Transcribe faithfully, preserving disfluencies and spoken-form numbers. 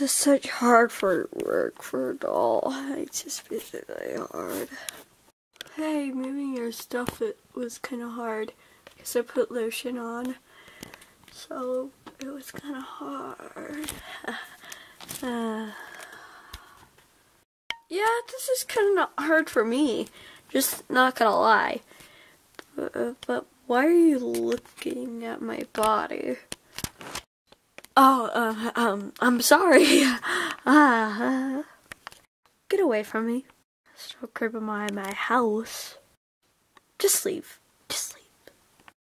This is such hard for work for a doll. It's just really hard. Hey, moving your stuff, it was kind of hard because I put lotion on, so it was kind of hard. uh, yeah, this is kind of hard for me, just not gonna lie. But, uh, but why are you looking at my body? Oh, uh, um, I'm sorry. Ah, uh, get away from me. Stop creeping by my house. Just leave.